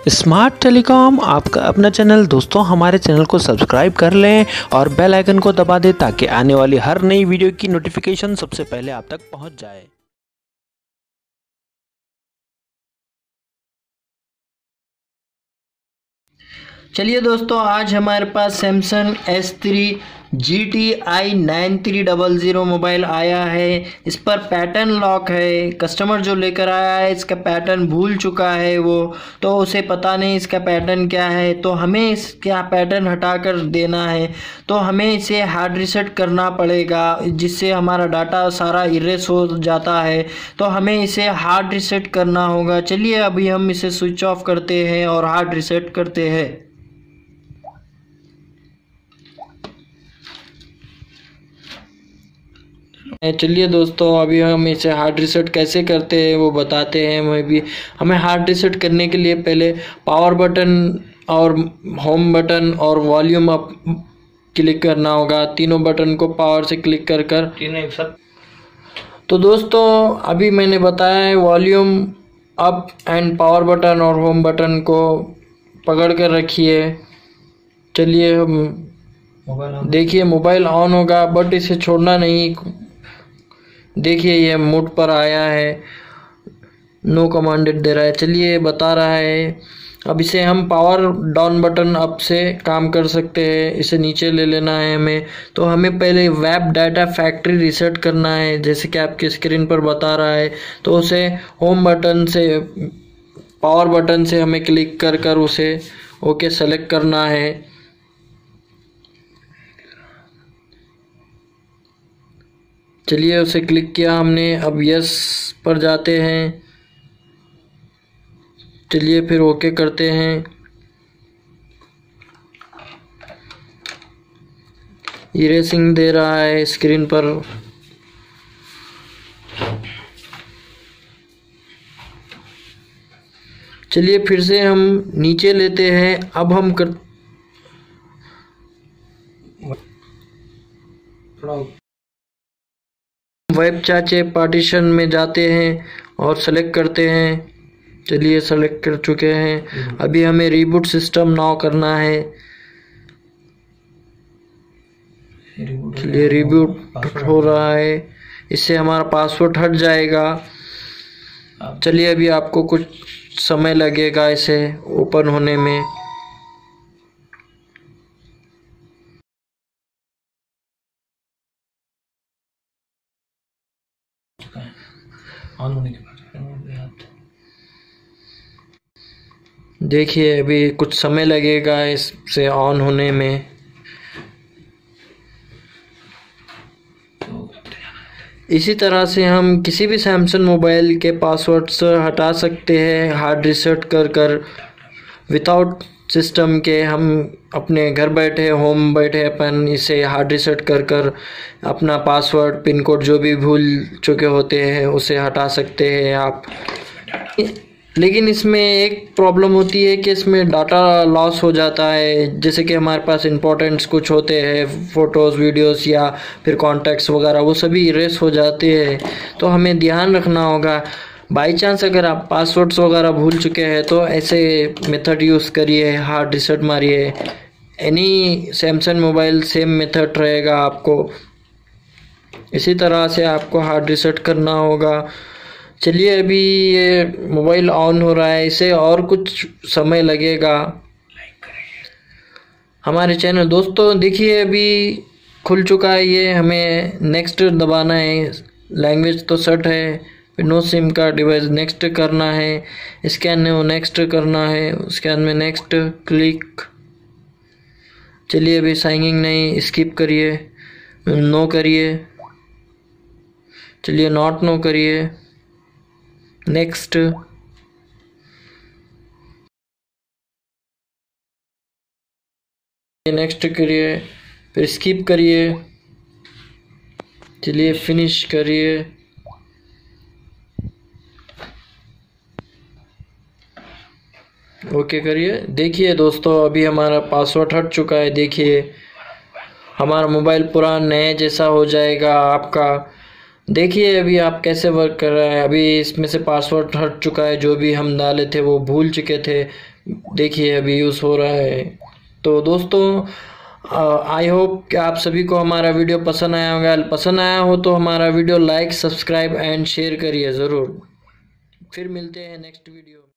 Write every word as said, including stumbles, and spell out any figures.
Smart telecom आपका अपना channel. दोस्तों हमारे चैनल को सब्सक्राइब कर लें और बेल आइकन को दबा दें ताकि आने वाली हर नई वीडियो की नोटिफिकेशन सबसे पहले आप तक पहुंच जाए। चलिए दोस्तों, आज हमारे पास Samsung S three G T I nine three double zero mobile आया है। इस पर पैटर्न लॉक है। कस्टमर जो लेकर आया है इसका पैटर्न भूल चुका है वो, तो उसे पता नहीं इसका पैटर्न क्या है, तो हमें इसका पैटर्न हटा कर देना है। तो हमें इसे हार्ड रीसेट करना पड़ेगा, जिससे हमारा डाटा सारा इरेज हो जाता है। तो हमें इसे हार्ड रीसेट करना होगा। चलिए अभी हम इसे स्विच ऑफ करते हैं और हार्ड रीसेट करते हैं। चलिए दोस्तों, अभी हम इसे हार्ड रीसेट कैसे करते हैं वो बताते हैं। मैं भी हमें हार्ड रीसेट करने के लिए पहले पावर बटन और होम बटन और वॉल्यूम अप क्लिक करना होगा। तीनों बटन को पावर से क्लिक कर कर तीनों एक साथ। तो दोस्तों अभी मैंने बताया है, volume up and power button और होम बटन को पकड़ कर रखिए। चलिए हम देखिए मोबाइल ऑन होगा, बट इसे छोड़ना नहीं। देखिए ये मोड पर आया है, नो कमांडेड दे रहा है। चलिए बता रहा है। अब इसे हम पावर डाउन बटन अप से काम कर सकते हैं। इसे नीचे ले लेना है हमें। तो हमें पहले वेब डाटा फैक्ट्री रीसेट करना है, जैसे कि आपके स्क्रीन पर बता रहा है। तो उसे होम बटन से पावर बटन से हमें क्लिक कर कर उसे ओके सेलेक्ट करना है। चलिए उसे क्लिक किया हमने। अब यस पर जाते हैं। चलिए फिर ओके करते हैं। इरेसिंग दे रहा है स्क्रीन पर। चलिए फिर से हम नीचे लेते हैं। अब हम कर वेब चाचे पार्टीशन में जाते हैं और सेलेक्ट करते हैं। चलिए सेलेक्ट कर चुके हैं। अभी हमें रीबूट सिस्टम नाउ करना है। चलिए रीबूट हो रहा है, इससे हमारा पासवर्ड हट जाएगा। चलिए अभी आपको कुछ समय लगेगा इसे ओपन होने में। ऑन होने के बाद देखिए अभी कुछ समय लगेगा इससे ऑन होने में। इसी तरह से हम किसी भी सैमसंग मोबाइल के पासवर्ड्स हटा सकते हैं हार्ड रीसेट कर कर। विदाउट सिस्टम के हम अपने घर बैठे होम बैठे अपन इसे हार्ड रीसेट कर कर अपना पासवर्ड पिन कोड जो भी भूल चुके होते हैं उसे हटा सकते हैं आप। लेकिन इसमें एक प्रॉब्लम होती है कि इसमें डाटा लॉस हो जाता है। जैसे कि हमारे पास इंपॉर्टेंट्स कुछ होते हैं, फ़ोटोज़ वीडियोस या फिर कॉन्टैक्ट्स वगैरह, वो सभी इरेज हो जाते हैं। तो हमें ध्यान रखना होगा। बाई चांस अगर आप पासवर्ड्स वगैरह भूल चुके हैं तो ऐसे मेथड यूज़ करिए, हार्ड रीसेट मारिए। Any Samsung mobile same method रहेगा आपको। इसी तरह से आपको हार्ड रीसेट करना होगा। चलिए अभी ये मोबाइल ऑन हो रहा है, इसे और कुछ समय लगेगा। हमारे चैनल दोस्तों देखिए अभी खुल चुका है ये। हमें नेक्स्ट दबाना है। लैंग्वेज तो सेट है, फिर नो सिम का डिवाइस नेक्स्ट करना है। स्कैन में वो नेक्स्ट करना है। स्कैन में नेक्स्ट क्लिक। चलिए अभी साइनिंग नहीं, स्किप करिए, नो करिए। चलिए नॉट नो करिए, नेक्स्ट। नेक्स्ट करिए, फिर स्किप करिए। चलिए फिनिश करिए। ओके करिए। देखिए दोस्तों अभी हमारा पासवर्ड हट चुका है। देखिए हमारा मोबाइल पूरा नए जैसा हो जाएगा आपका। देखिए अभी आप कैसे वर्क कर रहा है। अभी इसमें से पासवर्ड हट चुका है, जो भी हम डाले थे वो भूल चुके थे। देखिए अभी यूज़ हो रहा है। तो दोस्तों आई होप कि आप सभी को हमारा वीडियो पसंद आया होगा। पसंद आया हो तो हमारा video like, subscribe and share करिए ज़रूर। फिर मिलते हैं नेक्स्ट वीडियो।